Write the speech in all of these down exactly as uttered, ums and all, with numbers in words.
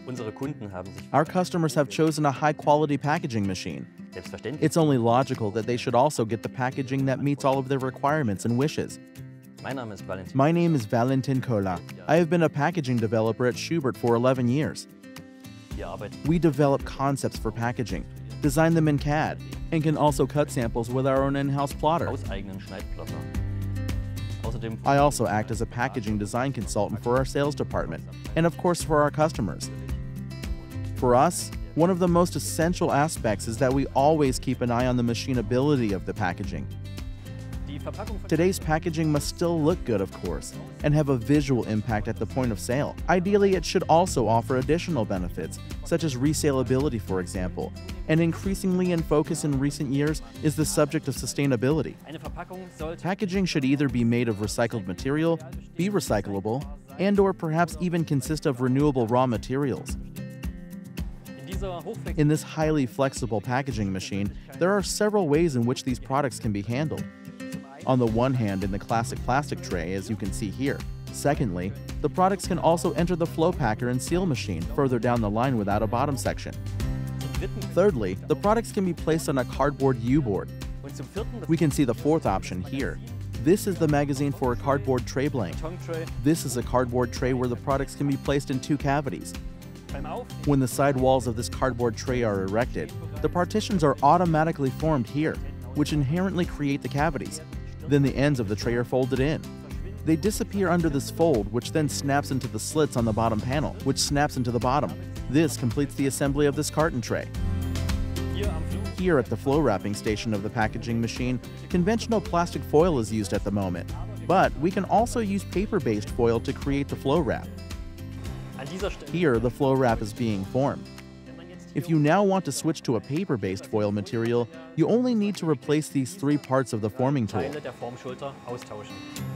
Unsere Kunden haben sich Our customers have chosen a high-quality packaging machine. selbstverständlich. It's only logical that they should also get the packaging that meets all of their requirements and wishes. Mein Name ist Valentin. My name is Valentin Kola. I have been a packaging developer at Schubert for eleven years. Wir arbeiten We develop concepts for packaging, design them in C A D, and can also cut samples with our own in-house plotter. hauseigenen Schneidplotter. Außerdem I also act as a packaging design consultant for our sales department, and of course for our customers. For us, one of the most essential aspects is that we always keep an eye on the machinability of the packaging. die Verpackung von Today's packaging must still look good, of course, and have a visual impact at the point of sale. Ideally, it should also offer additional benefits, such as resaleability, for example. And increasingly in focus in recent years is the subject of sustainability. Eine Verpackung sollte Packaging should either be made of recycled material, be recyclable, and or perhaps even consist of renewable raw materials. in dieser hochflexiblischen In this highly flexible packaging machine, there are several ways in which these products can be handled. On the one hand, in the classic plastic tray, as you can see here. Secondly, the products can also enter the flow packer and seal machine further down the line without a bottom section. dritten Thirdly, the products can be placed on a cardboard U-board. und zum vierten das We can see the fourth option here. This is the magazine for a cardboard tray blank. Beton-Tray. This is a cardboard tray where the products can be placed in two cavities. Beim Aufnehmen When the side walls of this cardboard tray are erected, the partitions are automatically formed here, which inherently create the cavities. Then the ends of the tray are folded in. They disappear under this fold, which then snaps into the slits on the bottom panel, which snaps into the bottom. This completes the assembly of this carton tray. hier am Flug Here at the flow wrapping station of the packaging machine, conventional plastic foil is used at the moment, but we can also use paper-based foil to create the flow wrap. an dieser Stelle. Here, the flow wrap is being formed. Wenn man jetzt If you now want to switch to a paper-based foil material, you only need to replace these three parts of the forming tool. Teile der Formschulter austauschen.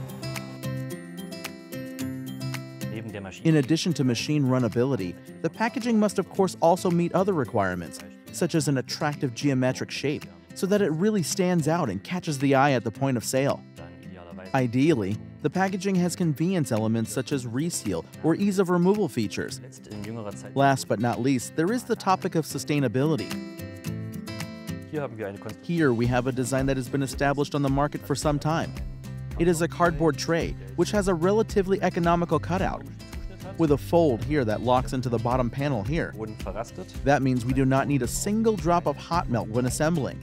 Neben der Maschine In addition to machine runnability, the packaging must of course also meet other requirements, such as an attractive geometric shape, so that it really stands out and catches the eye at the point of sale. dann idealerweise Ideally, the packaging has convenience elements such as reseal or ease of removal features. letzt in jüngerer Zeit. Last but not least, there is the topic of sustainability. Hier haben wir eine Konstruktion. Here we have a design that has been established on the market for some time. It is a cardboard tray, which has a relatively economical cutout, with a fold here that locks into the bottom panel here. Wurden verrastet. That means we do not need a single drop of hot melt when assembling.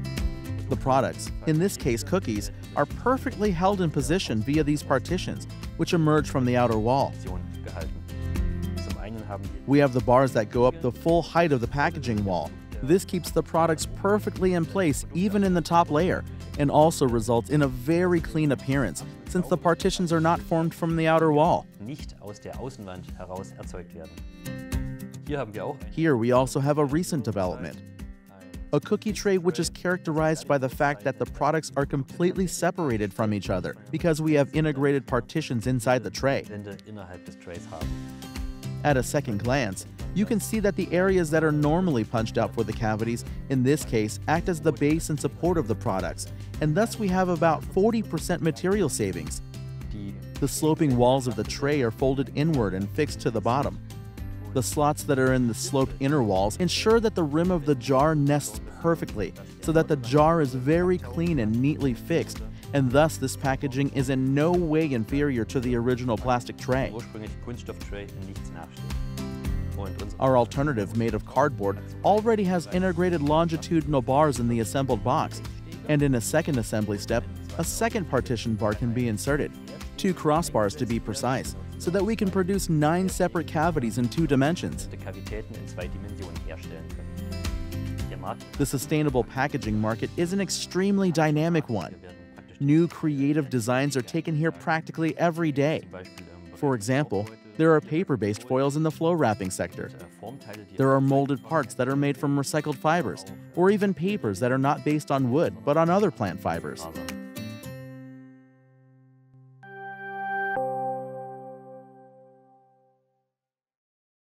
The products, in this case cookies, are perfectly held in position via these partitions, which emerge from the outer wall. Position gehalten. Zum einen haben wir We have the bars that go up the full height of the packaging wall. This keeps the products perfectly in place even in the top layer, and also results in a very clean appearance since the partitions are not formed from the outer wall. nicht aus der Außenwand heraus erzeugt werden. Hier haben wir auch Here we also have a recent development. A cookie tray which is characterized by the fact that the products are completely separated from each other because we have integrated partitions inside the tray. Wände innerhalb des Trays haben. At a second glance, you can see that the areas that are normally punched out for the cavities, in this case, act as the base and support of the products, and thus we have about forty percent material savings. Die The sloping walls of the tray are folded inward and fixed to the bottom. The slots that are in the sloped inner walls ensure that the rim of the jar nests perfectly, so that the jar is very clean and neatly fixed, and thus this packaging is in no way inferior to the original plastic tray. ursprüngliche Kunststofftray in nichts nachsteht. Und unsere Our alternative, made of cardboard, already has integrated longitudinal bars in the assembled box, and in a second assembly step, a second partition bar can be inserted, two crossbars to be precise, so that we can produce nine separate cavities in two dimensions. Kavitäten in zwei Dimensionen herstellen können. Der Markt The sustainable packaging market is an extremely dynamic one. werden praktisch New creative designs are taken here practically every day. zum Beispiel ähm, For example, there are paper-based foils in the flow wrapping sector. äh, Formteile, die There are molded parts that are made from recycled fibers, or even papers that are not based on wood but on other plant fibers. Fasern